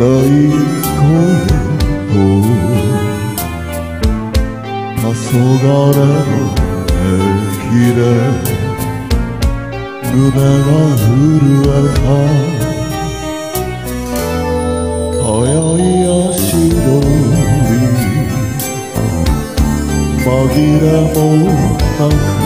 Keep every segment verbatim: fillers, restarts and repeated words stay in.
い頃黄昏の駅で胸が震えた速い足取り紛れもなく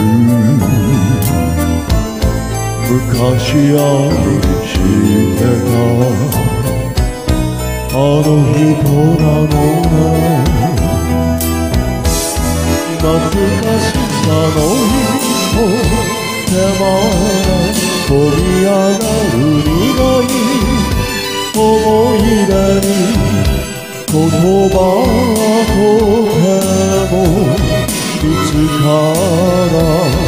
昔愛してたあの人なのね懐かしさの一歩手前飛び上がる苦い思い出に言葉はとてもいつから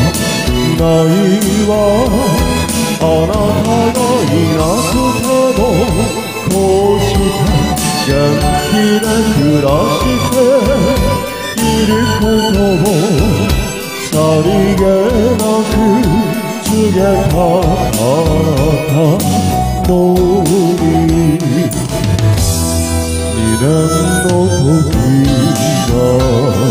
ないわあなたがいなくてもこうして元気で暮らしていることをさりげなく告げたあなたのに二年の時が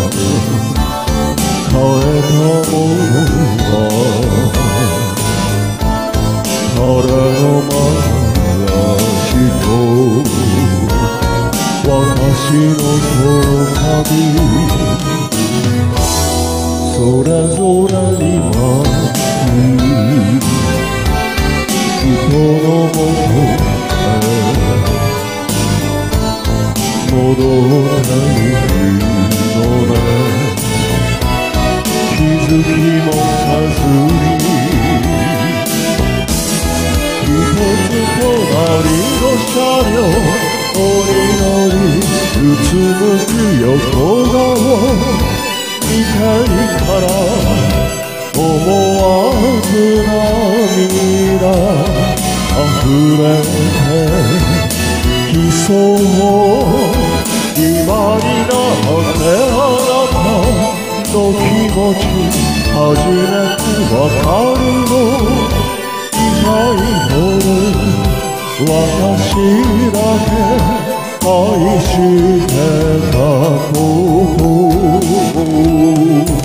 変えたものは晴れのましと私のこの旅それぞれに待つ人のもとへ戻ってゆくのね気づきもせずに一つ隣の車両おりおりうつむく横顔見ていたら思わず涙溢れてきそう今になってあなたの気持ち初めてわかるの痛いほど私だけ愛してたこと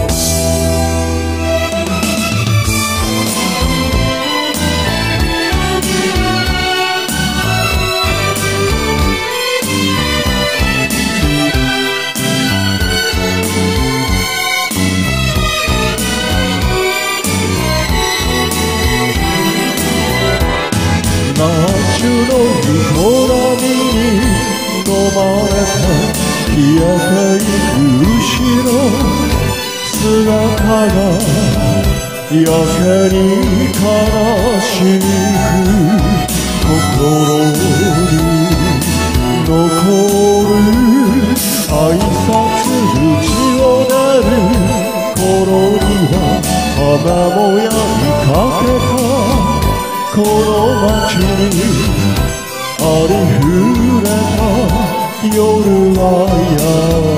夏の営みに飲まれて消えていく後ろ姿がやけに悲しく心に残る挨拶口を出る頃には雨もやみかけたこの街にありふれた夜はや